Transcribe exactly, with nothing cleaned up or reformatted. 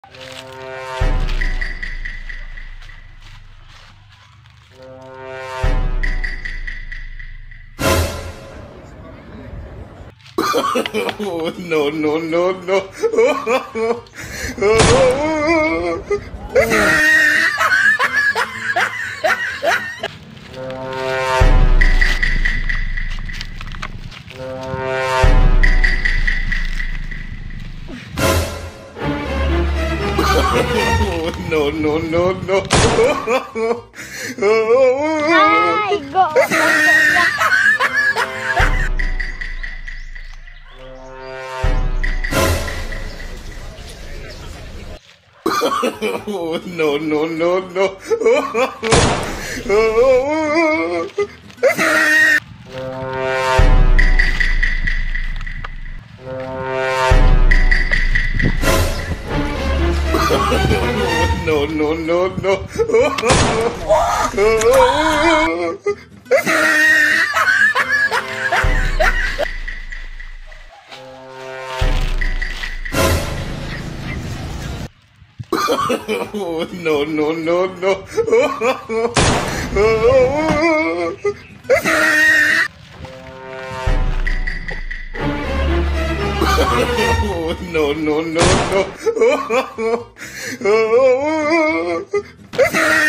Oh, no, no, no, no. No, no, no, no. Ay, go. No, no, no, no. No, no, no, no. No, no, no, no. No, no, no, no.